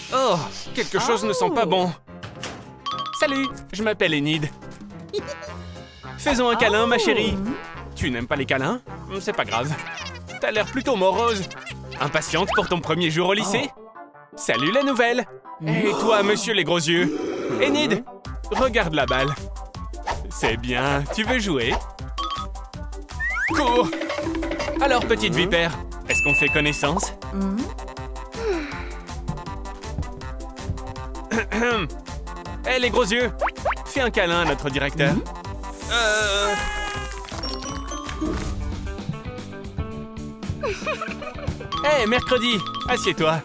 Oh, quelque chose ne sent pas bon. Salut, je m'appelle Enid. Faisons un câlin, ma chérie. Tu n'aimes pas les câlins? C'est pas grave. T'as l'air plutôt morose. Impatiente pour ton premier jour au lycée? Salut la nouvelle. Et toi, monsieur les gros yeux? Enid, regarde la balle. C'est bien, tu veux jouer? Cours! Alors, petite vipère, est-ce qu'on fait connaissance? Hé, les gros yeux! Fais un câlin à notre directeur. Hé, mercredi! Assieds-toi.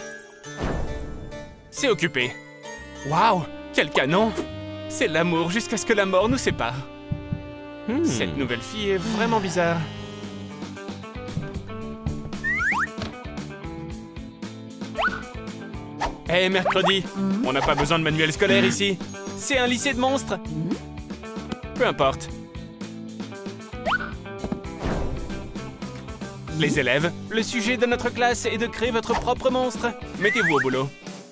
C'est occupé. Waouh! Quel canon! C'est l'amour jusqu'à ce que la mort nous sépare. Cette nouvelle fille est vraiment bizarre. Hé, mercredi! On n'a pas besoin de manuel scolaire ici. C'est un lycée de monstres. Peu importe. Les élèves, le sujet de notre classe est de créer votre propre monstre. Mettez-vous au boulot.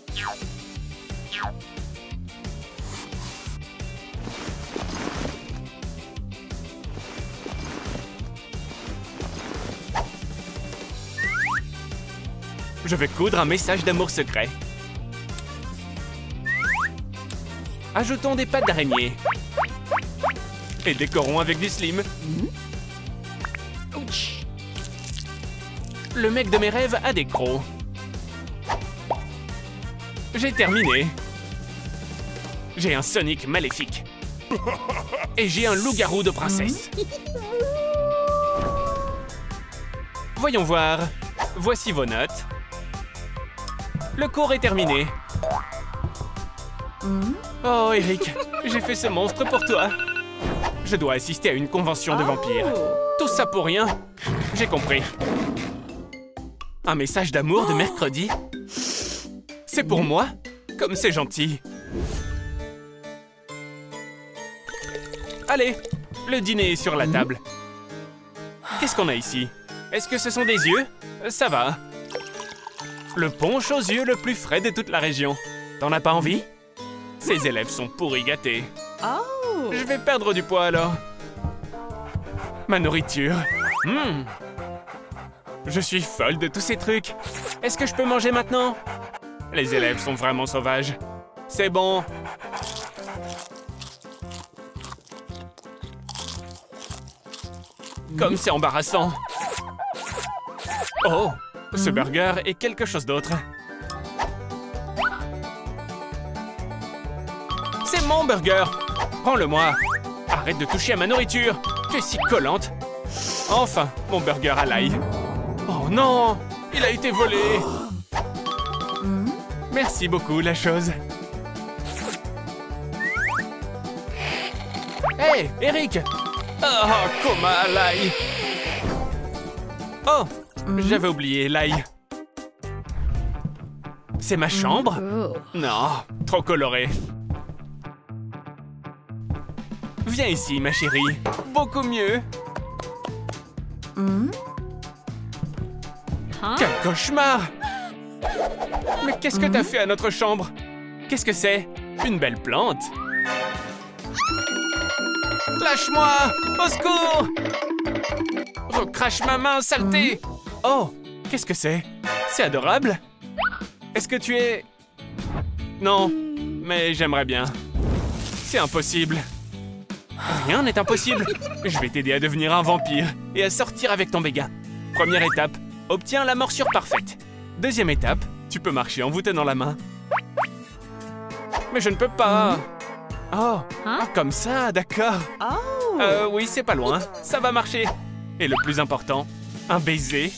Je vais coudre un message d'amour secret. Ajoutons des pattes d'araignée. Et décorons avec du slim. Le mec de mes rêves a des crocs. J'ai terminé. J'ai un Sonic maléfique. Et j'ai un loup-garou de princesse. Voyons voir. Voici vos notes. Le cours est terminé. Oh, Eric, j'ai fait ce monstre pour toi. Je dois assister à une convention de vampires. Tout ça pour rien. J'ai compris. Un message d'amour de mercredi? C'est pour moi? Comme c'est gentil. Allez, le dîner est sur la table. Qu'est-ce qu'on a ici? Est-ce que ce sont des yeux? Ça va. Le punch aux yeux le plus frais de toute la région. T'en as pas envie? Ces élèves sont pourris gâtés. Je vais perdre du poids alors. Ma nourriture. Je suis folle de tous ces trucs. Est-ce que je peux manger maintenant? Les élèves sont vraiment sauvages. C'est bon. Comme c'est embarrassant. Oh, ce burger est quelque chose d'autre. C'est mon burger. Prends-le-moi. Arrête de toucher à ma nourriture. Tu es si collante. Enfin, mon burger à l'ail. Oh non, il a été volé. Merci beaucoup, la chose. Hé, Eric. Oh, coma à l'ail. Oh, j'avais oublié l'ail. C'est ma chambre? Non, trop coloré. Viens ici, ma chérie. Beaucoup mieux. Quel cauchemar! Mais qu'est-ce que t'as fait à notre chambre? Qu'est-ce que c'est? Une belle plante? Lâche-moi! Au secours! Recrache ma main, saleté! Oh, qu'est-ce que c'est? C'est adorable? Est-ce que tu es... Non, mais j'aimerais bien. C'est impossible. Rien n'est impossible. Je vais t'aider à devenir un vampire et à sortir avec ton béguin. Première étape, obtiens la morsure parfaite. Deuxième étape, tu peux marcher en vous tenant la main. Mais je ne peux pas. Oh, comme ça, d'accord. Oui, c'est pas loin. Ça va marcher. Et le plus important, un baiser.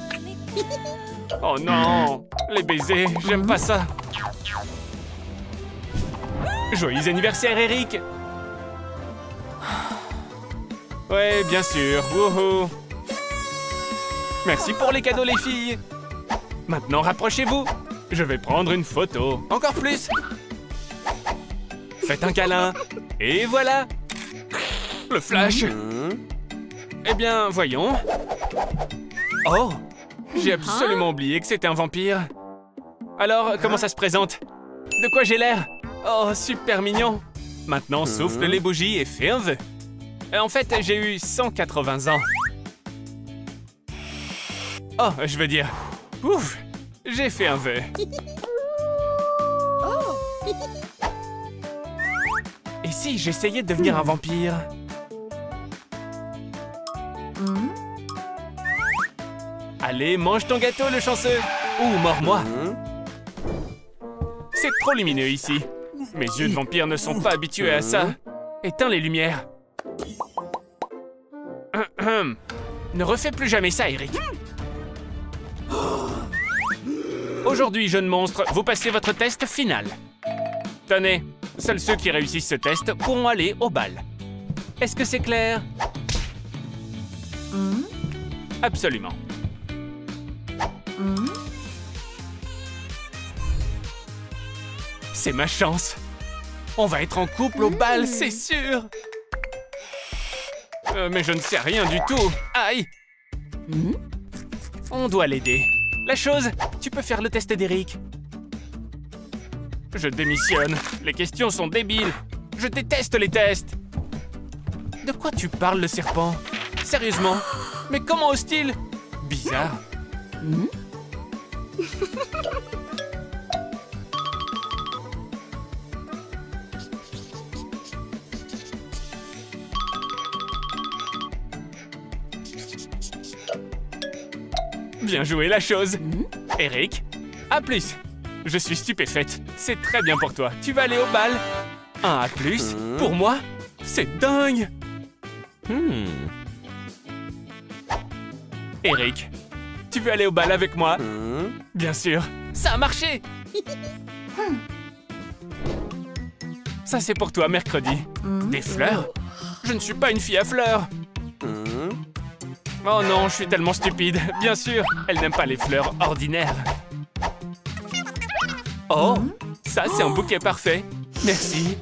Oh non, les baisers, j'aime pas ça. Joyeux anniversaire, Eric. Ouais, bien sûr. Wouhou. Merci pour les cadeaux, les filles. Maintenant, rapprochez-vous. Je vais prendre une photo. Encore plus. Faites un câlin. Et voilà. Le flash. Eh bien, voyons. Oh, j'ai absolument oublié que c'était un vampire. Alors, comment ça se présente? De quoi j'ai l'air? Oh, super mignon. Maintenant, souffle les bougies et fais un vœu. En fait, j'ai eu 180 ans. Oh, je veux dire... Ouf! J'ai fait un vœu. Et si j'essayais de devenir un vampire? Allez, mange ton gâteau, le chanceux! Ou mords-moi! C'est trop lumineux ici. Mes yeux de vampire ne sont pas habitués à ça. Éteins les lumières. Ne refais plus jamais ça, Eric. Aujourd'hui, jeune monstre, vous passez votre test final. Tenez, seuls ceux qui réussissent ce test pourront aller au bal. Est-ce que c'est clair? Absolument. C'est ma chance. On va être en couple au bal, c'est sûr. Mais je ne sais rien du tout. Aïe! On doit l'aider. La chose, tu peux faire le test d'Eric. Je démissionne. Les questions sont débiles. Je déteste les tests. De quoi tu parles, le serpent? Sérieusement? Mais comment ose-t-il? Bizarre. Bien joué, la chose. Eric, à plus. Je suis stupéfaite. C'est très bien pour toi. Tu vas aller au bal. Un A+, pour moi? C'est dingue. Eric, tu veux aller au bal avec moi? Bien sûr. Ça a marché. Ça, c'est pour toi, mercredi. Des fleurs? Je ne suis pas une fille à fleurs. Oh non, je suis tellement stupide. Bien sûr, elle n'aime pas les fleurs ordinaires. Oh, ça, c'est un bouquet parfait. Merci.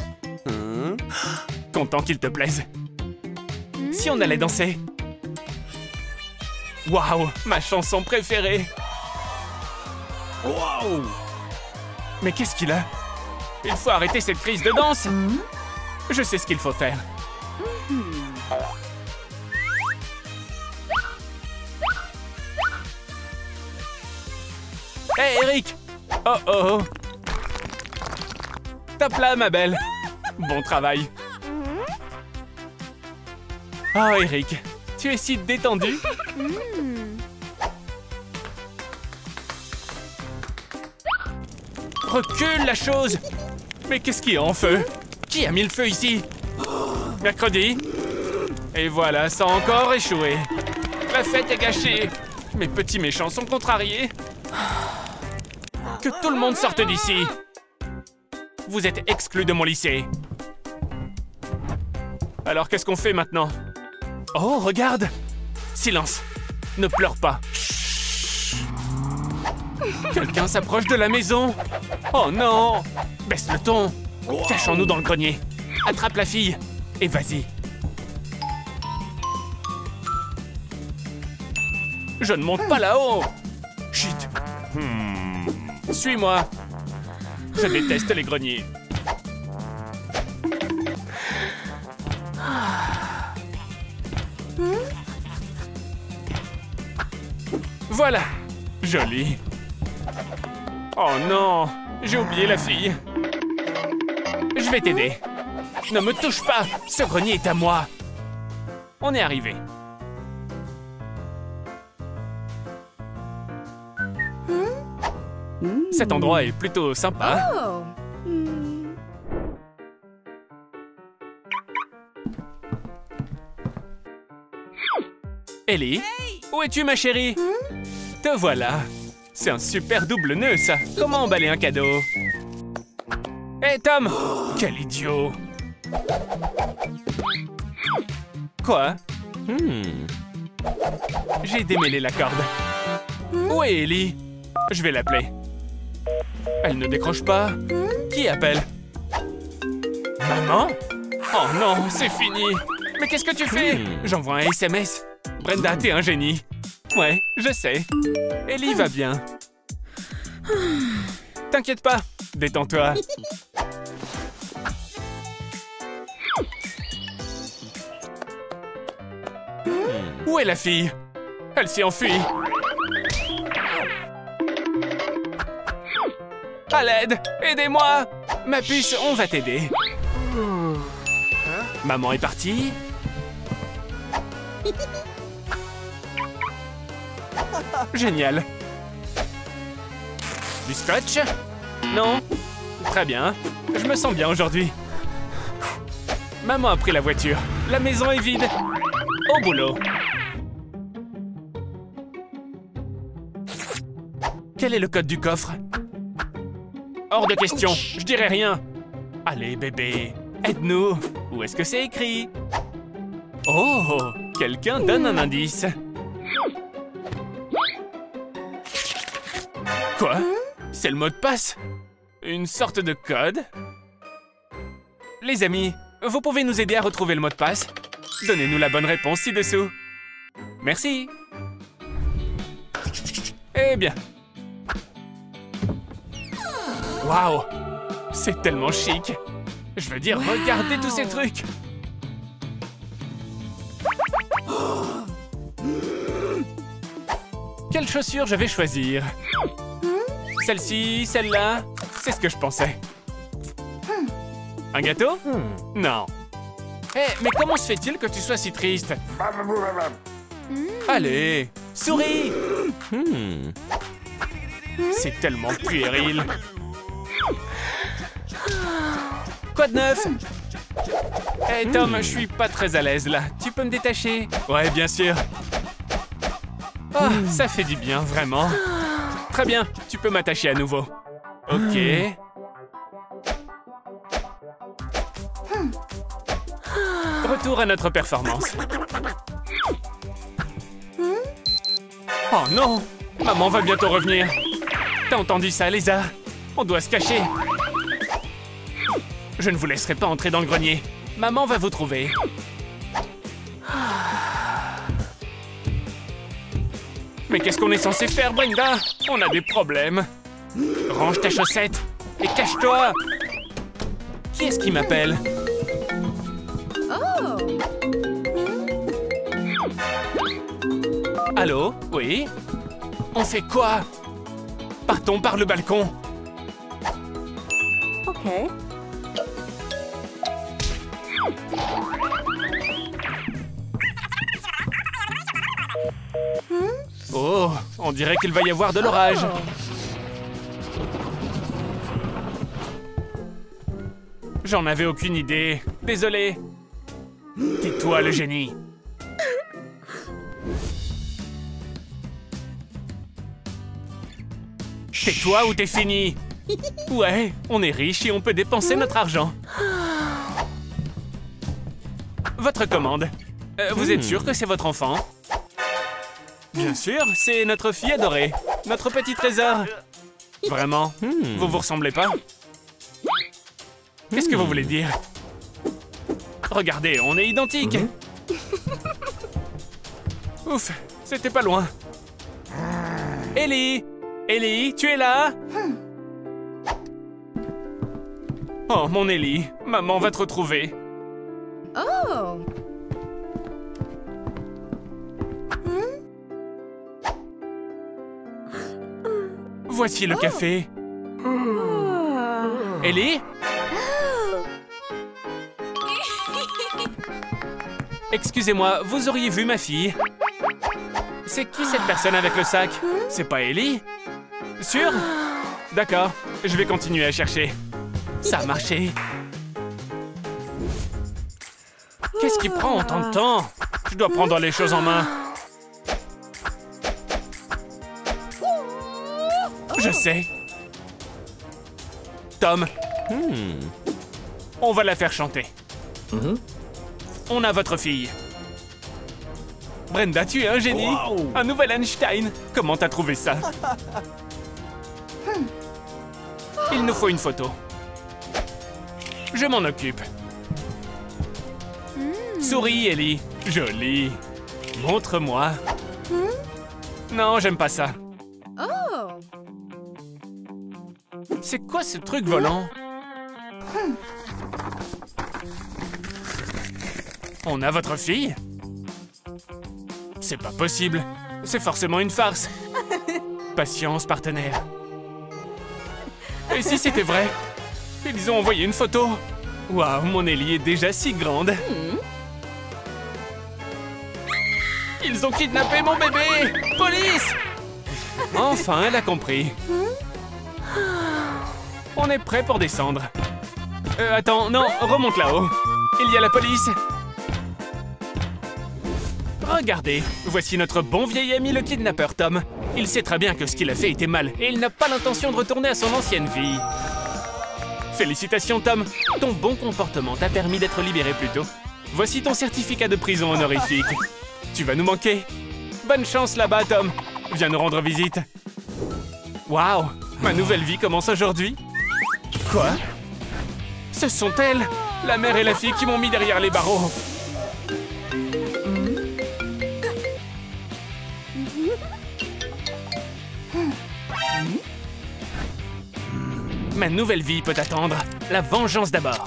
Content qu'il te plaise. Si on allait danser? Waouh, ma chanson préférée. Waouh! Mais qu'est-ce qu'il a? Il faut arrêter cette crise de danse. Je sais ce qu'il faut faire. Hé, Eric! Oh oh! Top là, ma belle! Bon travail! Oh, Eric, tu es si détendu! Recule, la chose! Mais qu'est-ce qui est en feu? Qui a mis le feu ici? Mercredi? Et voilà, ça a encore échoué! La fête est gâchée! Mes petits méchants sont contrariés! Que tout le monde sorte d'ici! Vous êtes exclus de mon lycée. Alors qu'est-ce qu'on fait maintenant? Oh, regarde! Silence! Ne pleure pas! Quelqu'un s'approche de la maison! Oh non! Baisse le ton! Cachons-nous dans le grenier! Attrape la fille! Et vas-y! Je ne monte pas là-haut! Chut! Suis-moi! Je déteste les greniers. Voilà! Joli! Oh non! J'ai oublié la fille! Je vais t'aider! Ne me touche pas! Ce grenier est à moi! On est arrivé! Cet endroit est plutôt sympa. Ellie, où es-tu, ma chérie? Te voilà. C'est un super double nœud, ça. Comment emballer un cadeau? Hé, Tom! Quel idiot! Quoi? J'ai démêlé la corde. Où est Ellie? Je vais l'appeler. Elle ne décroche pas. Qui appelle? Maman? Oh non, c'est fini. Mais qu'est-ce que tu fais? J'envoie un SMS. Brenda, t'es un génie. Ouais, je sais. Ellie va bien. T'inquiète pas, détends-toi. Où est la fille? Elle s'est enfuie. À l'aide! Aidez-moi! Ma puce, on va t'aider. Maman est partie. Génial. Du scotch? Non? Très bien. Je me sens bien aujourd'hui. Maman a pris la voiture. La maison est vide. Au boulot. Quel est le code du coffre? Hors de question, je dirai rien. Allez, bébé, aide-nous. Où est-ce que c'est écrit? Oh, quelqu'un donne un indice. Quoi? C'est le mot de passe? Une sorte de code? Les amis, vous pouvez nous aider à retrouver le mot de passe? Donnez-nous la bonne réponse ci-dessous. Merci. Eh bien. Waouh! C'est tellement chic! Je veux dire, regardez tous ces trucs! Quelles chaussures je vais choisir? Celle-ci, celle-là? C'est ce que je pensais. Un gâteau? Non. Eh, mais comment se fait-il que tu sois si triste? Allez, souris! C'est tellement puéril. Quoi de neuf? Hey Tom, je suis pas très à l'aise là. Tu peux me détacher? Ouais, bien sûr. Oh, ça fait du bien, vraiment. Très bien, tu peux m'attacher à nouveau. Ok. Retour à notre performance. Oh non! Maman va bientôt revenir. T'as entendu ça, Lézard? On doit se cacher. Je ne vous laisserai pas entrer dans le grenier. Maman va vous trouver. Mais qu'est-ce qu'on est censé faire, Brenda? On a des problèmes. Range ta chaussette et cache-toi. Qui est-ce qui m'appelle? Allô? Oui? On fait quoi? Partons par le balcon. Ok. Oh, on dirait qu'il va y avoir de l'orage. J'en avais aucune idée. Désolé. Tais-toi, le génie. Tais-toi ou t'es fini. Ouais, on est riche et on peut dépenser notre argent. Votre commande. Vous êtes sûr que c'est votre enfant? Bien sûr, c'est notre fille adorée. Notre petit trésor. Vraiment? Vous vous ressemblez pas? Qu'est-ce que vous voulez dire? Regardez, on est identiques. Ouf, c'était pas loin. Ellie! Ellie, tu es là? Oh, mon Ellie, maman va te retrouver. Oh. Voici le café. Ellie? Excusez-moi, vous auriez vu ma fille? C'est qui cette personne avec le sac? C'est pas Ellie? Sûr? D'accord, je vais continuer à chercher. Ça a marché. Qu'est-ce qui prend autant de temps? Je dois prendre les choses en main. Je sais. Tom. On va la faire chanter. On a votre fille. Brenda, tu es un génie. Wow. Un nouvel Einstein. Comment t'as trouvé ça? Il nous faut une photo. Je m'en occupe. Souris, Ellie. Jolie. Montre-moi. Non, j'aime pas ça. C'est quoi ce truc volant? On a votre fille? C'est pas possible. C'est forcément une farce. Patience, partenaire. Et si c'était vrai? Ils ont envoyé une photo. Waouh, mon Ellie est déjà si grande. Ils ont kidnappé mon bébé! Police! Enfin, elle a compris. On est prêt pour descendre. Attends, non, remonte là-haut. Il y a la police. Regardez, voici notre bon vieil ami le kidnappeur Tom. Il sait très bien que ce qu'il a fait était mal et il n'a pas l'intention de retourner à son ancienne vie. Félicitations Tom, ton bon comportement t'a permis d'être libéré plus tôt. Voici ton certificat de prison honorifique. Tu vas nous manquer. Bonne chance là-bas Tom. Viens nous rendre visite. Waouh, ma nouvelle vie commence aujourd'hui. Quoi? Ce sont elles, la mère et la fille qui m'ont mis derrière les barreaux. Ma nouvelle vie peut attendre. La vengeance d'abord.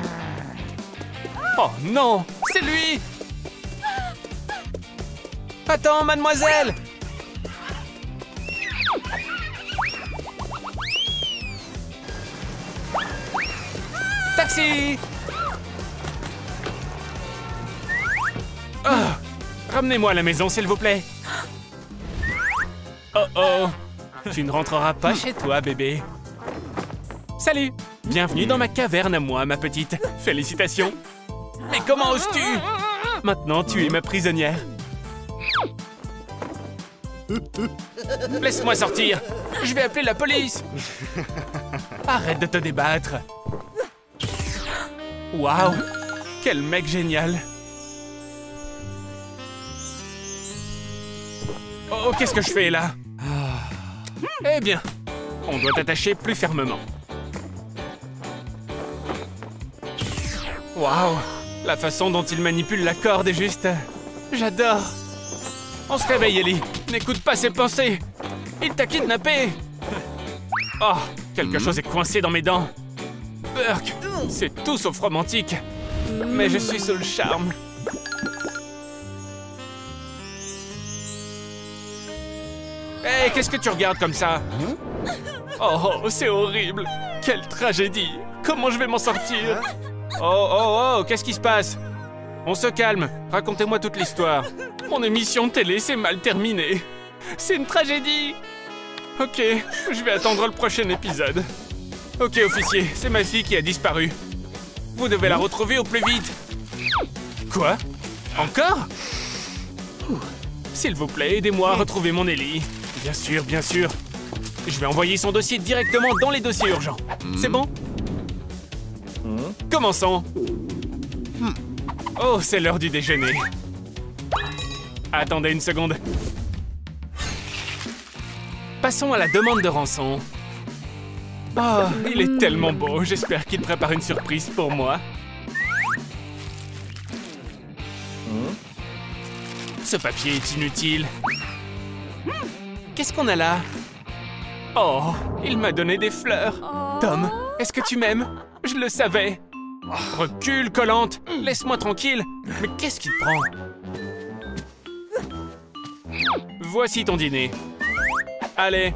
Oh non, c'est lui! Attends, mademoiselle! Taxi! Oh, ramenez-moi à la maison, s'il vous plaît. Oh oh, tu ne rentreras pas chez toi, bébé. Salut! Bienvenue dans ma caverne à moi, ma petite. Félicitations! Mais comment oses-tu? Maintenant, tu es ma prisonnière. Laisse-moi sortir! Je vais appeler la police! Arrête de te débattre! Waouh! Quel mec génial! Oh, qu'est-ce que je fais là? Eh bien, on doit t'attacher plus fermement. Waouh! La façon dont il manipule la corde est juste... J'adore! On se réveille, Ellie! N'écoute pas ses pensées! Il t'a kidnappé! Oh! Quelque chose est coincé dans mes dents! Burk! C'est tout sauf romantique! Mais je suis sous le charme! Hé, qu'est-ce que tu regardes comme ça? Oh, c'est horrible! Quelle tragédie! Comment je vais m'en sortir? Oh, qu'est-ce qui se passe? On se calme, racontez-moi toute l'histoire. Mon émission de télé s'est mal terminée. C'est une tragédie. Ok, je vais attendre le prochain épisode. Ok, officier, c'est ma fille qui a disparu. Vous devez la retrouver au plus vite. Quoi? Encore? S'il vous plaît, aidez-moi à retrouver mon Ellie. Bien sûr, bien sûr. Je vais envoyer son dossier directement dans les dossiers urgents. C'est bon? Commençons. Oh, c'est l'heure du déjeuner. Attendez une seconde. Passons à la demande de rançon. Oh, il est tellement beau. J'espère qu'il prépare une surprise pour moi. Ce papier est inutile. Qu'est-ce qu'on a là? Oh, il m'a donné des fleurs. Tom, est-ce que tu m'aimes? Je le savais. Recule, collante. Laisse-moi tranquille. Mais qu'est-ce qu'il prend? Voici ton dîner. Allez.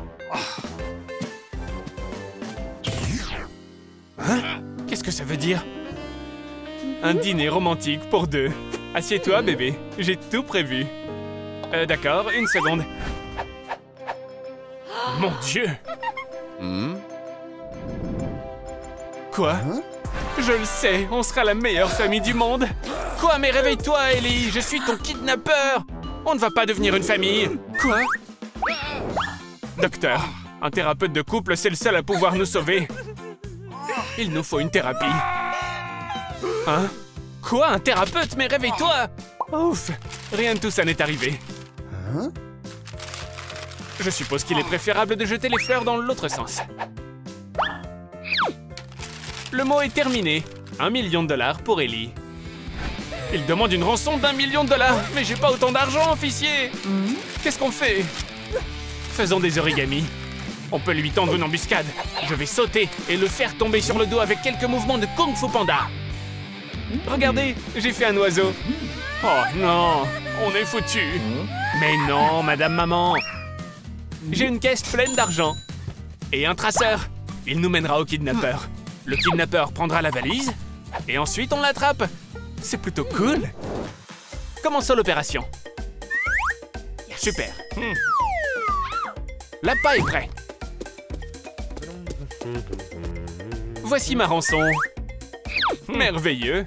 Hein? Qu'est-ce que ça veut dire? Un dîner romantique pour deux. Assieds-toi, bébé. J'ai tout prévu. D'accord, une seconde. Mon Dieu! Quoi? Je le sais, on sera la meilleure famille du monde. Quoi? Mais réveille-toi, Ellie. Je suis ton kidnappeur. On ne va pas devenir une famille. Quoi? Docteur, un thérapeute de couple, c'est le seul à pouvoir nous sauver. Il nous faut une thérapie. Hein? Quoi? Un thérapeute? Mais réveille-toi! Ouf! Rien de tout ça n'est arrivé. Je suppose qu'il est préférable de jeter les fleurs dans l'autre sens. Le mot est terminé. 1 million de dollars pour Ellie. Il demande une rançon d'1 million de dollars. Mais j'ai pas autant d'argent, officier! Qu'est-ce qu'on fait? Faisons des origamis. On peut lui tendre une embuscade. Je vais sauter et le faire tomber sur le dos avec quelques mouvements de Kung Fu Panda. Regardez, j'ai fait un oiseau. Oh non, on est foutu. Mais non, madame maman. J'ai une caisse pleine d'argent. Et un traceur. Il nous mènera au kidnappeur. Le kidnappeur prendra la valise. Et ensuite, on l'attrape. C'est plutôt cool. Commençons l'opération. Super. L'appât est prêt. Voici ma rançon. Merveilleux.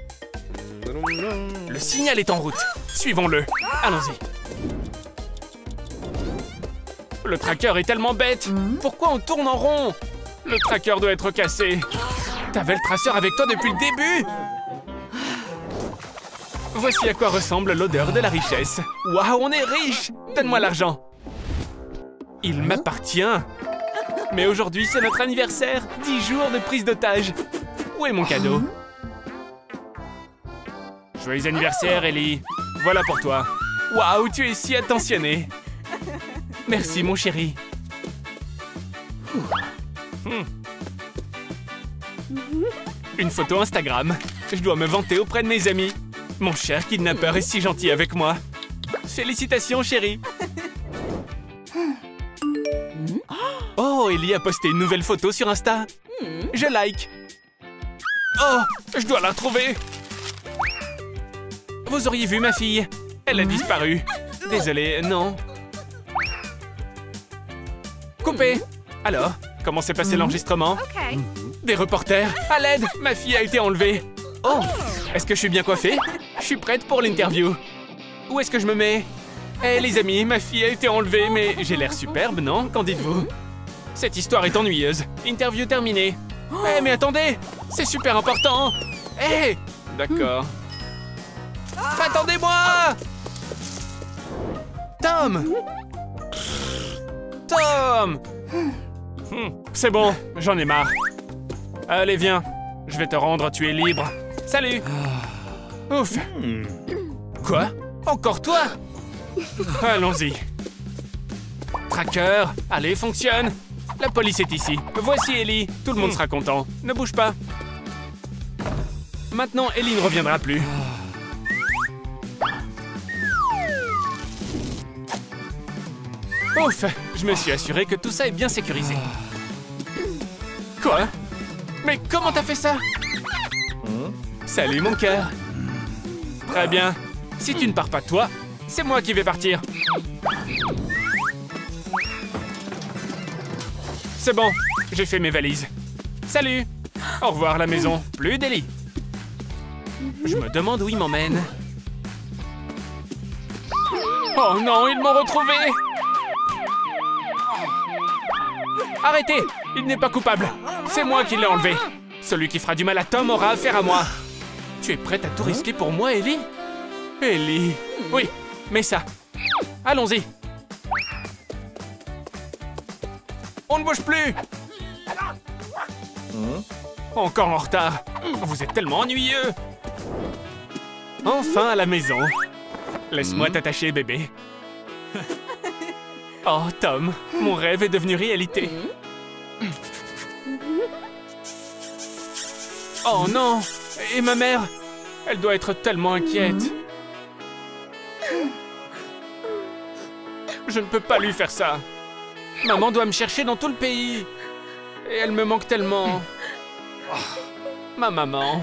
Le signal est en route. Suivons-le. Allons-y. Le tracker est tellement bête. Pourquoi on tourne en rond? Le tracker doit être cassé. T'avais le traceur avec toi depuis le début? Voici à quoi ressemble l'odeur de la richesse. Waouh, on est riche! Donne-moi l'argent. Il m'appartient. Mais aujourd'hui, c'est notre anniversaire. 10 jours de prise d'otage. Où est mon cadeau? Joyeux anniversaire, Ellie. Voilà pour toi. Waouh, tu es si attentionné. Merci, mon chéri. Une photo Instagram. Je dois me vanter auprès de mes amis. Mon cher kidnappeur est si gentil avec moi. Félicitations, chérie. Oh, Ellie a posté une nouvelle photo sur Insta. Je like. Oh, je dois la retrouver. Vous auriez vu ma fille? Elle a disparu. Désolé, non. Coupé. Alors, comment s'est passé l'enregistrement? OK. Des reporters. À l'aide, ma fille a été enlevée. Oh, est-ce que je suis bien coiffée? Je suis prête pour l'interview. Où est-ce que je me mets? Eh les amis, ma fille a été enlevée, mais j'ai l'air superbe, non? Qu'en dites-vous? Cette histoire est ennuyeuse. Interview terminée. Eh mais attendez, c'est super important. Eh, d'accord. Attendez-moi! Tom! Tom! C'est bon, j'en ai marre. Allez, viens. Je vais te rendre, tu es libre. Salut! Ouf! Quoi? Encore toi? Allons-y. Tracker, allez, fonctionne. La police est ici. Voici Ellie. Tout le monde sera content. Ne bouge pas. Maintenant, Ellie ne reviendra plus. Ouf! Je me suis assuré que tout ça est bien sécurisé. Quoi? Mais comment t'as fait ça? Salut mon cœur. Très bien. Si tu ne pars pas toi, c'est moi qui vais partir. C'est bon, j'ai fait mes valises. Salut. Au revoir la maison. Plus d'Ellie. Je me demande où il m'emmène. Oh non, ils m'ont retrouvé. Arrêtez! Il n'est pas coupable. C'est moi qui l'ai enlevé. Celui qui fera du mal à Tom aura affaire à moi. Tu es prête à tout risquer pour moi, Ellie? Ellie... Oui, mais ça. Allons-y. On ne bouge plus. Encore en retard. Vous êtes tellement ennuyeux. Enfin à la maison. Laisse-moi t'attacher, bébé. Oh, Tom, mon rêve est devenu réalité. Oh non! Et ma mère? Elle doit être tellement inquiète. Je ne peux pas lui faire ça. Maman doit me chercher dans tout le pays. Et elle me manque tellement. Ma maman.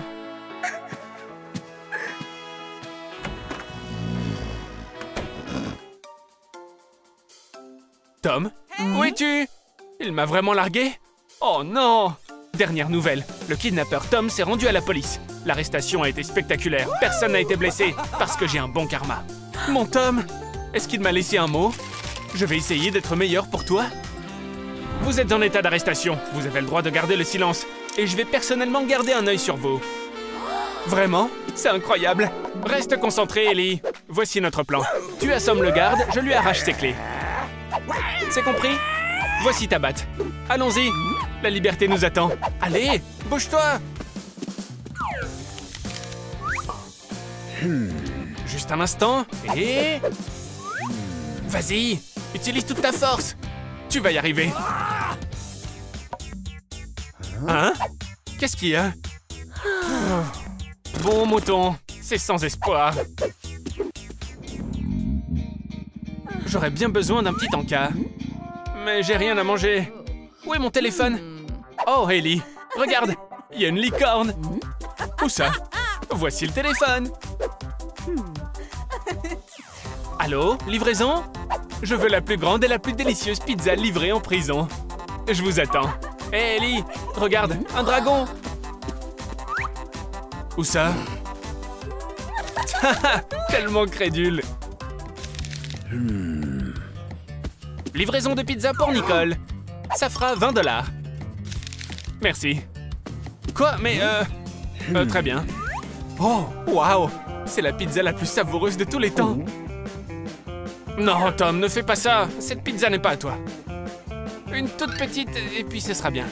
Tom, où es-tu? Il m'a vraiment largué? Oh non! Dernière nouvelle, le kidnappeur Tom s'est rendu à la police. L'arrestation a été spectaculaire, personne n'a été blessé, parce que j'ai un bon karma. Mon Tom, est-ce qu'il m'a laissé un mot? Je vais essayer d'être meilleur pour toi. Vous êtes en état d'arrestation, vous avez le droit de garder le silence, et je vais personnellement garder un œil sur vous. Vraiment? C'est incroyable. Reste concentré, Ellie. Voici notre plan. Tu assommes le garde, je lui arrache ses clés. C'est compris? Voici ta batte. Allons-y. La liberté nous attend. Allez, bouge-toi. Juste un instant. Et... Vas-y, utilise toute ta force. Tu vas y arriver. Hein? Qu'est-ce qu'il y a? Oh. Bon mouton, c'est sans espoir. J'aurais bien besoin d'un petit encas. Mais j'ai rien à manger. Où est mon téléphone? Oh, Ellie, regarde, il y a une licorne. Où ça? Voici le téléphone. Allô, livraison? Je veux la plus grande et la plus délicieuse pizza livrée en prison. Je vous attends. Hé, Ellie, regarde, un dragon. Où ça? Tellement crédule. Livraison de pizza pour Nicole. Ça fera 20 $. Merci. Quoi? Mais très bien. Oh, waouh! C'est la pizza la plus savoureuse de tous les temps. Non, Tom, ne fais pas ça. Cette pizza n'est pas à toi. Une toute petite, et puis ce sera bien.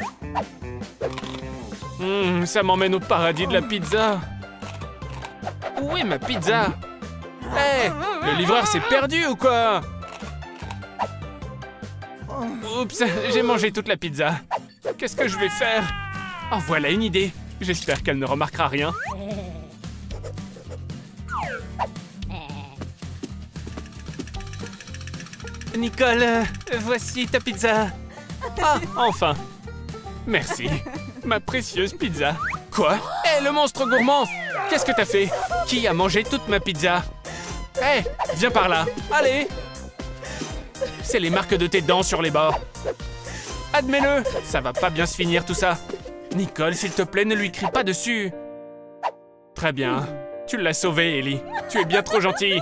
Ça m'emmène au paradis de la pizza. Où est ma pizza? Hé, le livreur s'est perdu ou quoi? Oups, j'ai mangé toute la pizza. Qu'est-ce que je vais faire? Oh, voilà une idée. J'espère qu'elle ne remarquera rien. Nicole, voici ta pizza. Ah, enfin. Merci. Ma précieuse pizza. Quoi? Hé, le monstre gourmand! Qu'est-ce que t'as fait? Qui a mangé toute ma pizza? Hé, viens par là. Allez! C'est les marques de tes dents sur les bords. Admets-le, ça va pas bien se finir tout ça. Nicole, s'il te plaît, ne lui crie pas dessus. Très bien. Tu l'as sauvé, Ellie. Tu es bien trop gentille.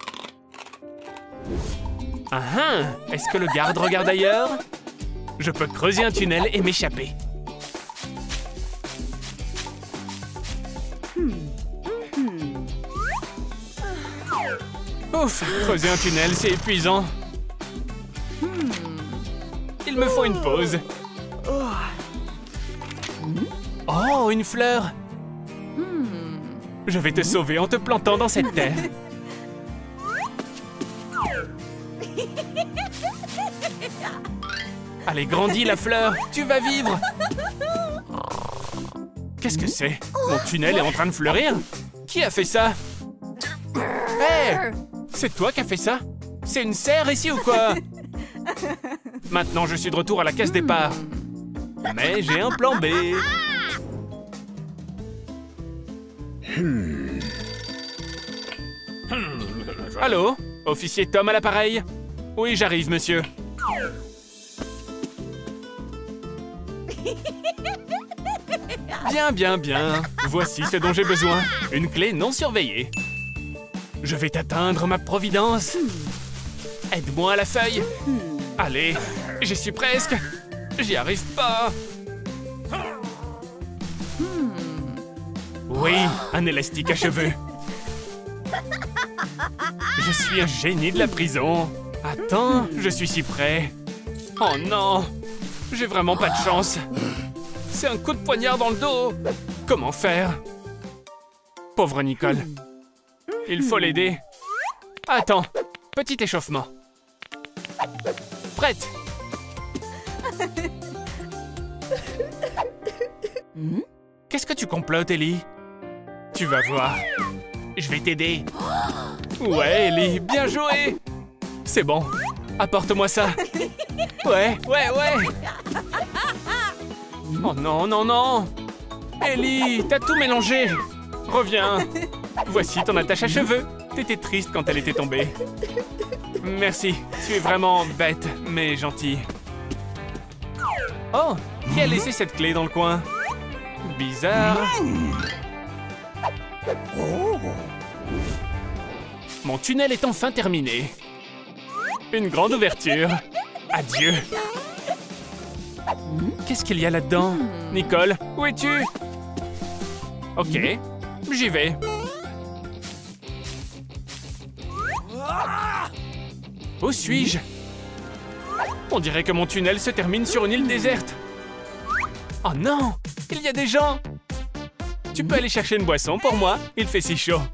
Ah ah! Est-ce que le garde regarde ailleurs? Je peux creuser un tunnel et m'échapper. Ouf! Creuser un tunnel, c'est épuisant. Il me faut une pause. Oh, une fleur! Je vais te sauver en te plantant dans cette terre. Allez, grandis la fleur, tu vas vivre. Qu'est-ce que c'est? Mon tunnel est en train de fleurir? Qui a fait ça? Hé! C'est toi qui as fait ça? C'est une serre ici ou quoi? Maintenant, je suis de retour à la case départ. Mais j'ai un plan B. Allô? Officier Tom à l'appareil? Oui, j'arrive, monsieur. Bien, bien, bien. Voici ce dont j'ai besoin. Une clé non surveillée. Je vais t'atteindre, ma providence. Aide-moi à la feuille. Allez, j'y suis presque. J'y arrive pas. Oui, un élastique à cheveux. Je suis un génie de la prison. Attends, je suis si près. Oh non, j'ai vraiment pas de chance. C'est un coup de poignard dans le dos. Comment faire? Pauvre Nicole. Il faut l'aider. Attends, petit échauffement. Prête? Qu'est-ce que tu complotes, Ellie? Tu vas voir. Je vais t'aider. Ouais, Ellie, bien joué. C'est bon. Apporte-moi ça. Ouais. Oh non, non, non. Ellie, t'as tout mélangé. Reviens. Voici ton attache à cheveux. T'étais triste quand elle était tombée. Merci, tu es vraiment bête, mais gentille. Oh, qui a laissé cette clé dans le coin? Bizarre. Mon tunnel est enfin terminé. Une grande ouverture. Adieu. Qu'est-ce qu'il y a là-dedans? Nicole, où es-tu? Ok, j'y vais. Où suis-je? On dirait que mon tunnel se termine sur une île déserte. Oh non! Il y a des gens! Tu peux aller chercher une boisson pour moi? Il fait si chaud.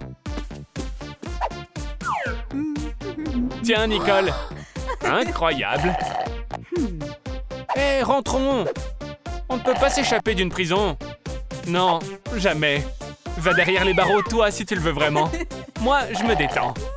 Tiens, Nicole. Incroyable. Hé, rentrons! On ne peut pas s'échapper d'une prison. Non, jamais. Va derrière les barreaux, toi, si tu le veux vraiment. Moi, je me détends.